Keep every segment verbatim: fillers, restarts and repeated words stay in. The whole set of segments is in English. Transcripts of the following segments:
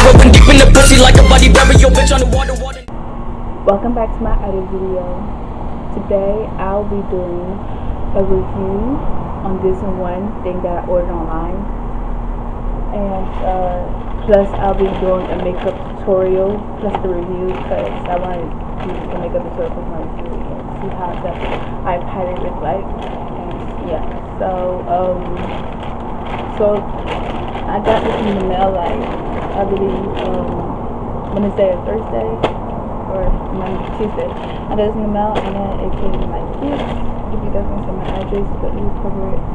Rubbing deep in the pussy like a body bury your bitch on the water, water. Welcome back to my other video. Today I'll be doing a review on this one thing that I ordered online, and uh, plus I'll be doing a makeup tutorial plus the review, because I want to use the makeup tutorial for my review and see how the eye pattern looks like. And yeah, so um, so I got this in the mail, like I believe um, Wednesday or Thursday or Monday, Tuesday. I got this in the mail, and then it came like this. If you guys want to see my address, but you cover it.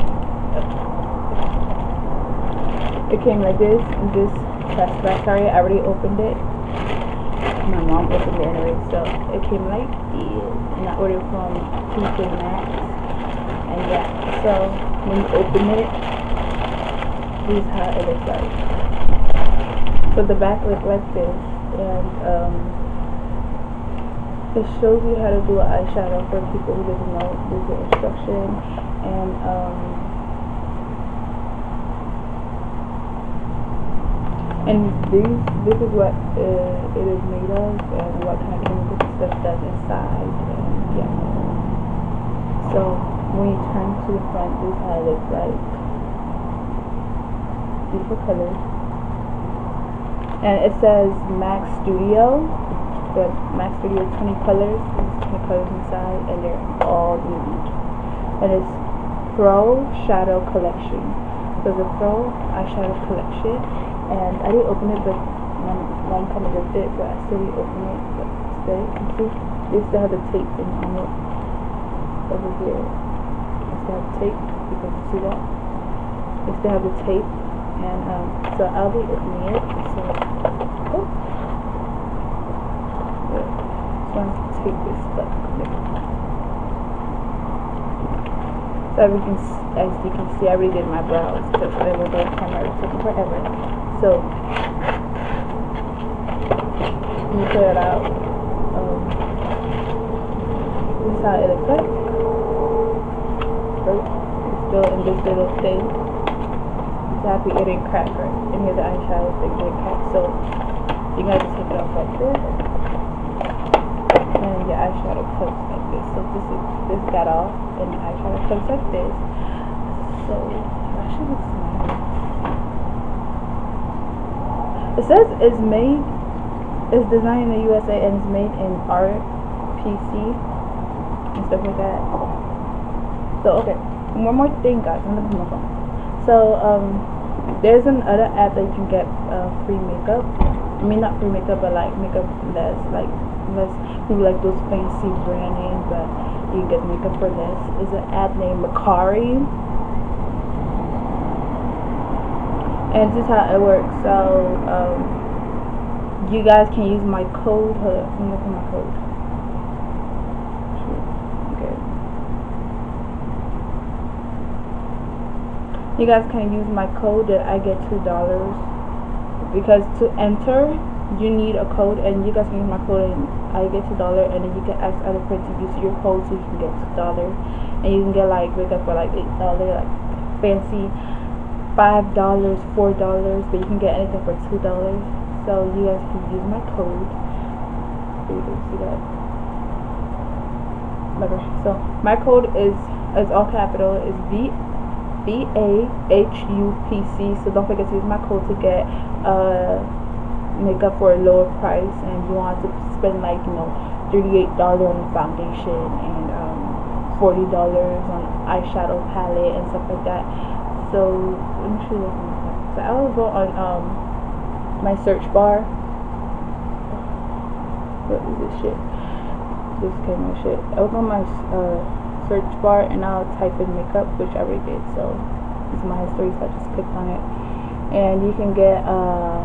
It came like this, and this plastic. Sorry, I already opened it. My mom opened it anyway, so it came like this, and I ordered from T J Maxx. And yeah, so when you open it, this is how it looks like. So the back looks like this, and um, it shows you how to do an eyeshadow for people who doesn't know. There's the instruction, and um, and these this is what uh, it is made of, and what kind of chemical stuff that's inside, and yeah. So when you turn to the front, this is how it looks like. Beautiful colors. And it says Max Studio, but Max Studio twenty colors. There's twenty colors inside, and they're all unique. And it's Pro Shadow Collection. So the Pro Eyeshadow Collection, and I didn't open it, but one, one kind of ripped it, but I still didn't open it. But still, you can see they still have the tape in on it over here. They still have the tape. You can see that. They still have the tape. And um, so I'll be opening it. So, oh, yeah. So I'm going to take this stuff. So as you can, as you can see, I already did my brows because I was on camera. It took forever. So you put it out. Um, this is how it looks like. It's still in this little thing. Happy it didn't crack, right? And here's the eyeshadow thing didn't crack, so you gotta just take it off like this, and your eyeshadow comes like this. So this is this got off, and the eyeshadow comes like this. So that should look nice. It says it's made, it's designed in the U S A, and it's made in R P C and stuff like that. So okay, one more thing, guys. I'm looking at my phone. So um, there's another app that you can get uh, free makeup. I mean, not free makeup, but like makeup less, like less, maybe like those fancy brand names, but you can get makeup for less. It's an app named Macari, and this is how it works. So um, you guys can use my code. Hold up, let me look at my code. You guys can use my code that I get two dollars, because to enter you need a code, and you guys can use my code and I get two dollars, and then you can ask other friends to use your code so you can get two dollars, and you can get like makeup for like eight dollars, like fancy five dollars, four dollars, but you can get anything for two dollars. So you guys can use my code. So you can see that. Okay, so my code is is all capital, is V B A H U P C. So don't forget to use my code to get uh, makeup for a lower price. And if you want to spend like, you know, thirty-eight dollars on foundation and um, forty dollars on eyeshadow palette and stuff like that. So let me show you. So I will go on um, my search bar. What is this shit? This camera shit. I will go on my uh, search bar, and I'll type in makeup, which I already did. So this is my history, so I just clicked on it, and you can get uh,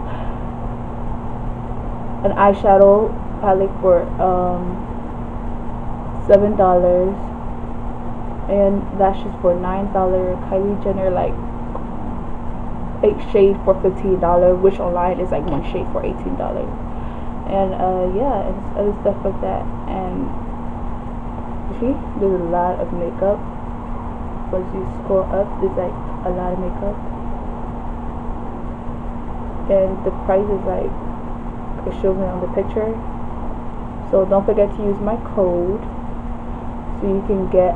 an eyeshadow palette for um, seven dollars, and lashes for nine dollars. Kylie Jenner like eight shade for fifteen dollars, which online is like one shade for eighteen dollars. And uh, yeah, and other stuff like that. And see, there's a lot of makeup. Once you scroll up, there's like a lot of makeup. and the price is like it shows me on the picture. So don't forget to use my code so you can get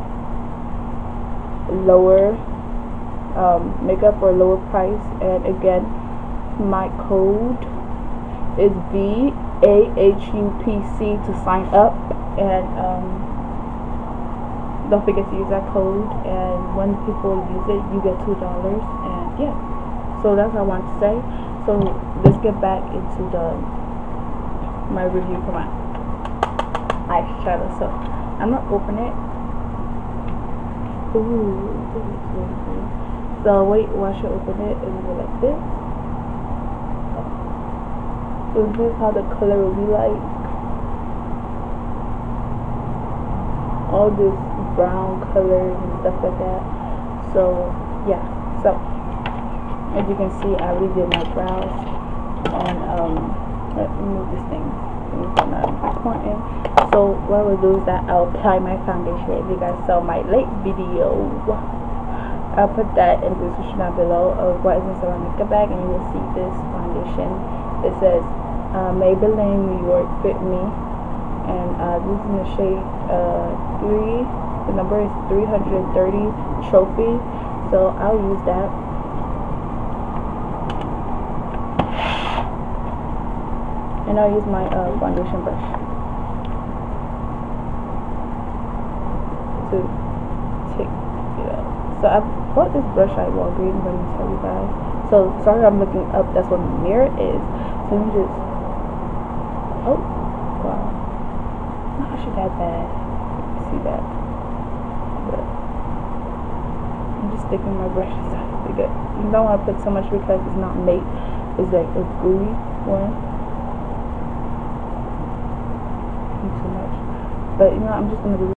lower um, makeup for a lower price. And again, my code is V A H U P C to sign up, and um, don't forget to use that code, and when people use it you get two dollars. And yeah, so that's what I want to say. So let's get back into the my review for my eyeshadow. So I'm gonna open it. Ooh, this is really cool. So wait, once you open it, it will go like this. So this is how the color will be like. All this brown colors and stuff like that. So yeah, so as you can see, I already did my brows, and um let me move this thing. It's not important. So what I will do is that I'll apply my foundation. If you guys saw my late video, I'll put that in the description down below of what is inside my makeup bag, and you will see this foundation. It says uh, Maybelline New York Fit Me, and uh, this is in the shade uh, three. The number is three hundred thirty Trophy. So I'll use that. And I'll use my uh, foundation brush to take it out. So I bought this brush at Walgreens, let me tell you guys. So sorry I'm looking up, that's what the mirror is. So let me just, oh wow, not actually that bad. See that? But I'm just sticking my brush inside to get. You don't want to put so much because it's not mate. It's like a gooey one. Too much, but you know, I'm just gonna do.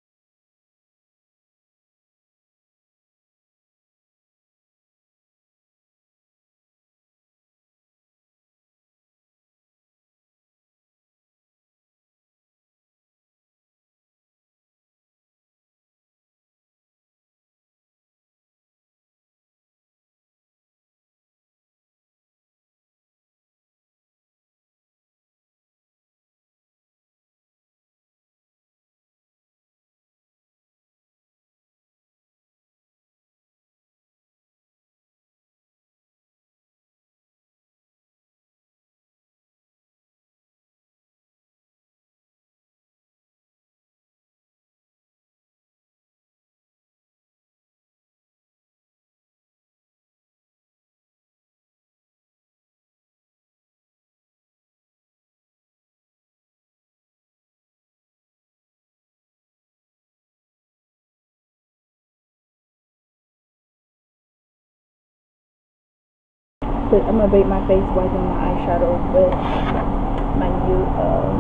But I'm gonna bake my face wiping my eyeshadow with my new um,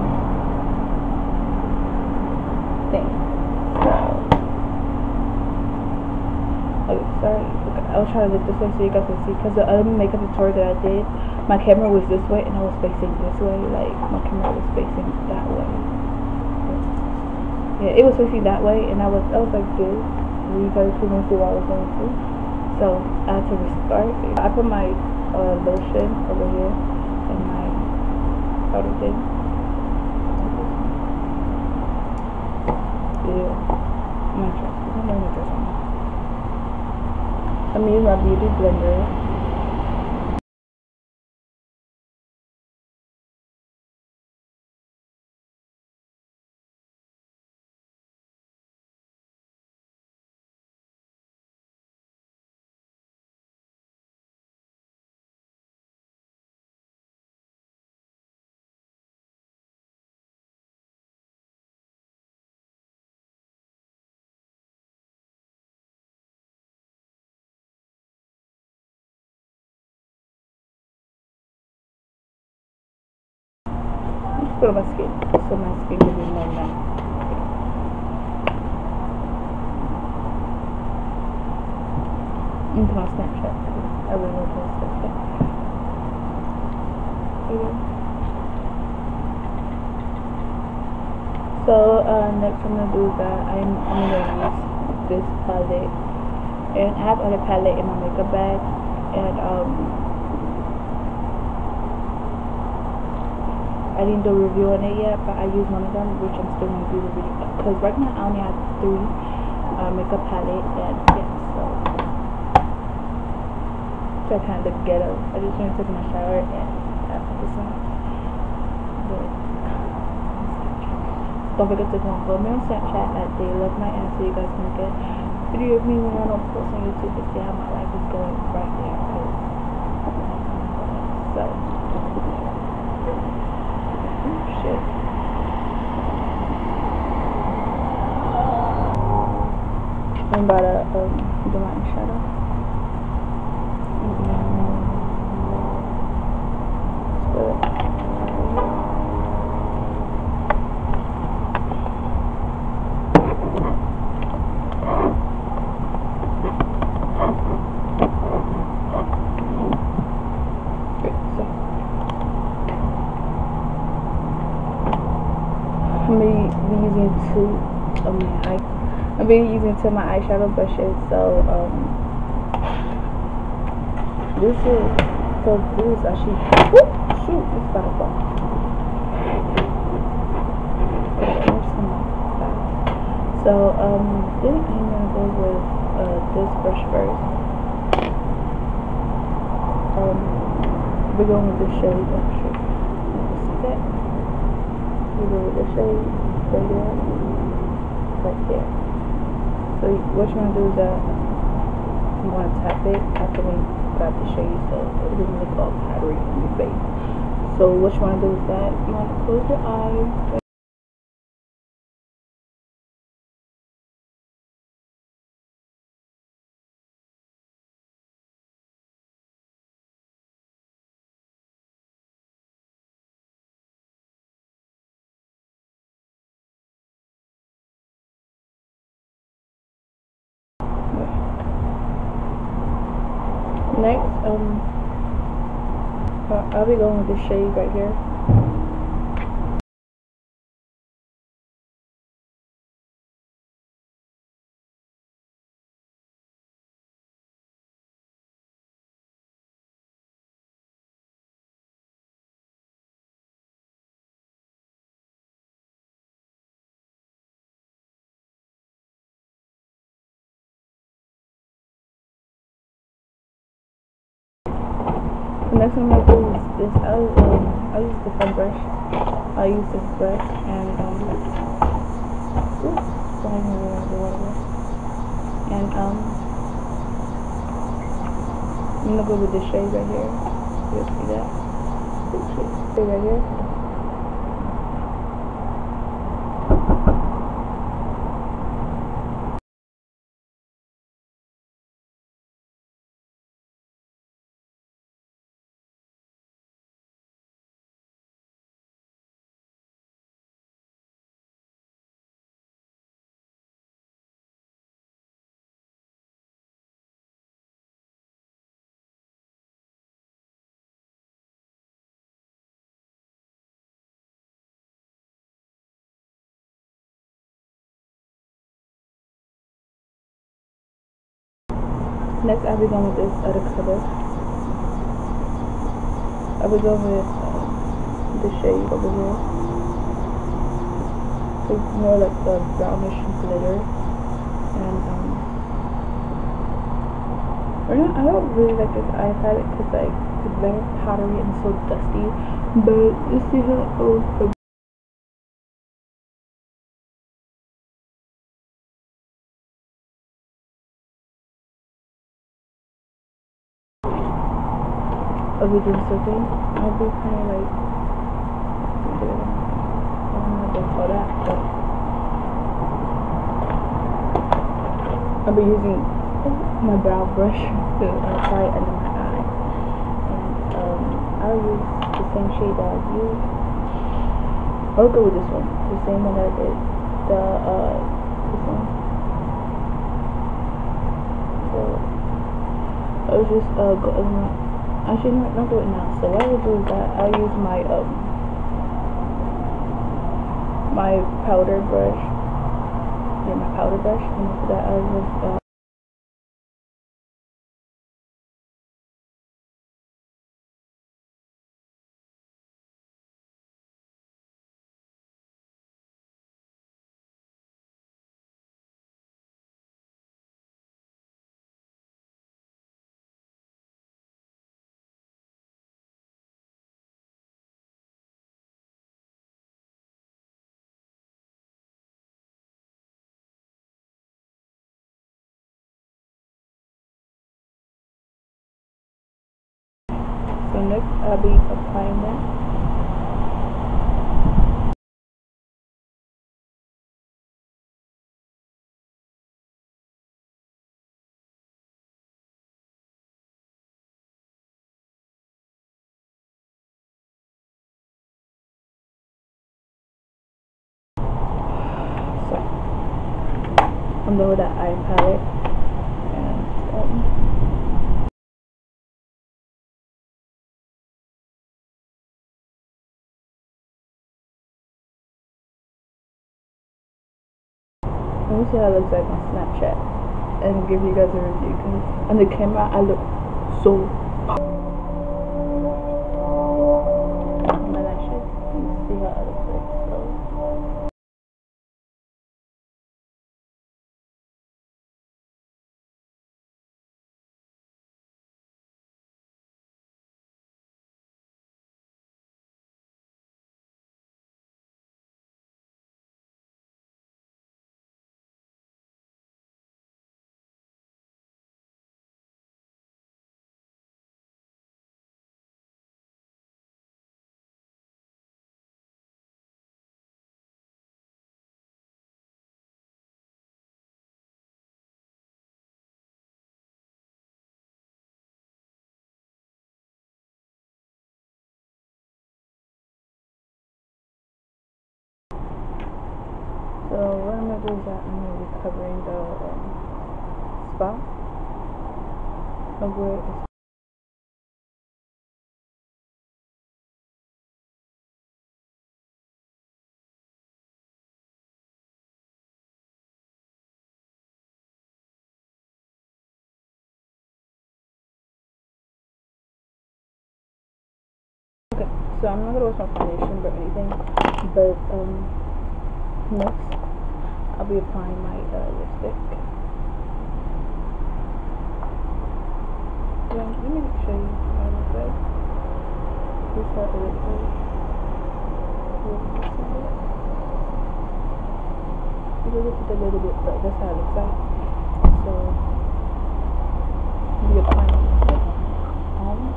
thing. So, okay, sorry. I'll try to look this way so you guys can see. Because the other makeup tutorial that I did, my camera was this way and I was facing this way. Like my camera was facing that way. Yeah, it was facing that way, and I was I was like this. You guys couldn't see what I was going through. So I had to restart. I put my uh, lotion over here and my powder thing. Yeah, I'm gonna try. I'm gonna try something. I'm gonna use my beauty blender. Put on my skin so my skin can be more nice. You can put on Snapchat. I really want to put on Snapchat. Okay. So uh, next I'm gonna do is that I'm, I'm gonna use this palette, and I have other palette in my makeup bag, and um I didn't do a review on it yet, but I used one of them, which I'm still going to do the review. Because right now I only have three uh, makeup palette, and yeah, so so kind of ghetto. I just went to take my shower and I put this on. But don't forget to follow me on Snapchat at They Love My Ass, so you guys can get video of me when I don't post on YouTube to see how my life is going right there. So, shit. I'm about to um, do my eyeshadow. I'm be using two of my eye. I'm be using two of my eyeshadow brushes. So um, this is so this is actually. Whoop, shoot, it's about to fall. So um, then I'm gonna go with uh this brush first. Um, we're going with the shade. Oh shit, see that? We go with the shade right there, right there. So what you want to do is that you want to tap it after we got the shade, so it doesn't look all powdery on your face. So what you want to do is that you want to close your eyes. Next, um, I'll be going with this shade right here. The next one I'm gonna do is this. I'll um, I'll use the front brush. I'll use this brush and um, ooh, sorry, I'm gonna go water. And um, I'm gonna go with this shade right here. You see that? This shade right here. Next, I'll be going with this other color. I'll be going with um, the shade over here. It's more like the brownish glitter. And um, or not, I don't really like this eye palette because like it's very powdery and so dusty. But let's see how it goes. I'll be doing something. I'll be kind of like, I don't know what to call that, but I'll be using my brow brush to apply it under my eye. And um, I'll use the same shade that I used. I'll go with this one, the same one that I did. The, uh, this one. So, I'll just uh, go in my. Actually, not, not do it now. So what I'll do is that I'll use my um my powder brush. Yeah, my powder brush, and after that I'll just uh, next I'll be applying them. So I'm done with that eye palette, and um, let me see how it looks like on Snapchat and give you guys a review, because on the camera I look so pop. My lashes, you can see how it looks like. So So what I'm gonna do is that I'm gonna be covering the um, spot of where it's okay. So I'm not gonna wash my foundation or anything, but um, next I'll be applying my uh, lipstick. Yeah, let me show you how it looks like. This is how it looks like. You look at it a little bit, but that's how it looks like. So I'll be applying my lipstick on.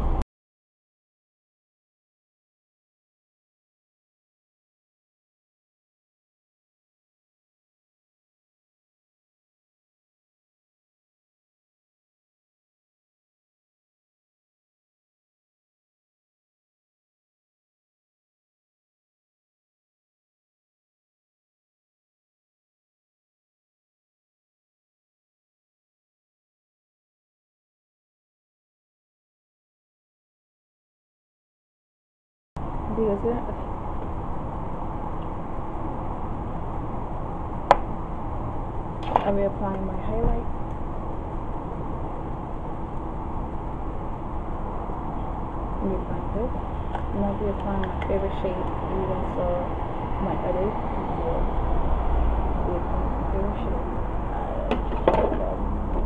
Do you see that? Okay. I'll be applying my highlight. I'll be applying this. And I'll be applying my favorite shade. You guys saw my other video. I'll be applying my favorite shade. Uh, um,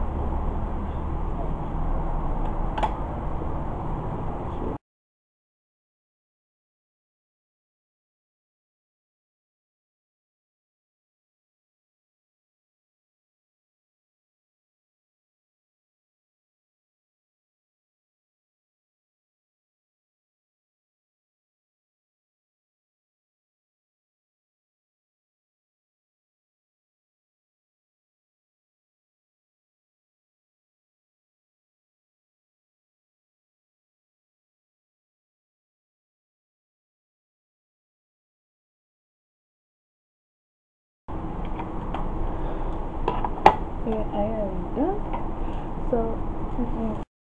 yeah, I am done. So, mm-hmm.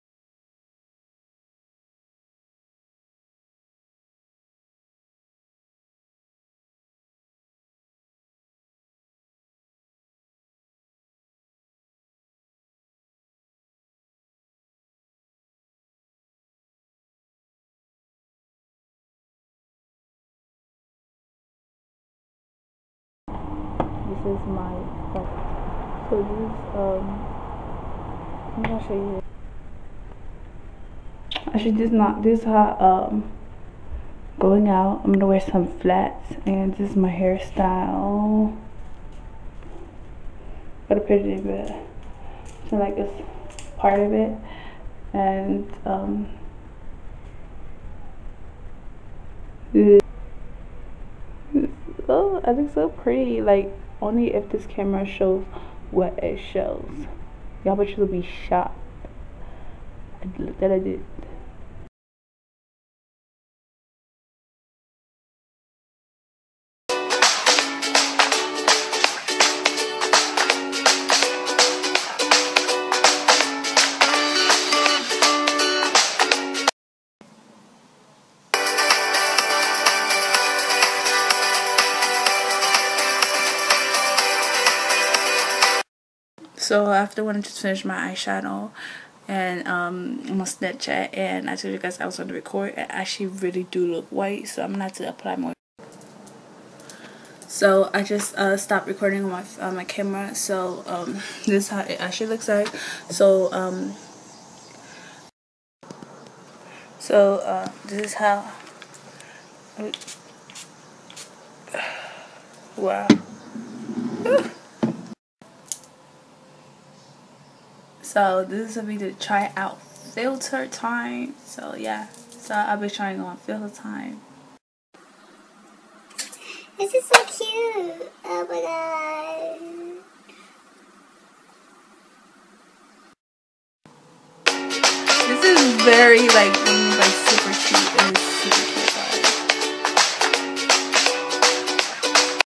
This is my like, so these um I'm gonna show you. Actually, this not this is how um going out. I'm gonna wear some flats, and this is my hairstyle. Got a picture of it, so like it's part of it, and um Oh, I look so pretty. Like, only if this camera shows what it shows. Y'all bet you'll be shocked that I did. So after when I just finished my eyeshadow and um my Snapchat, and I told you guys I was going to record, I actually really do look white, so I'm gonna have to apply more. So I just uh, stopped recording on my uh, my camera. So um, this is how it actually looks like. So um, so uh, this is how. Wow. So this is gonna be the try out filter time. So yeah, so I'll be trying on filter time. This is so cute. Oh my god. This is very like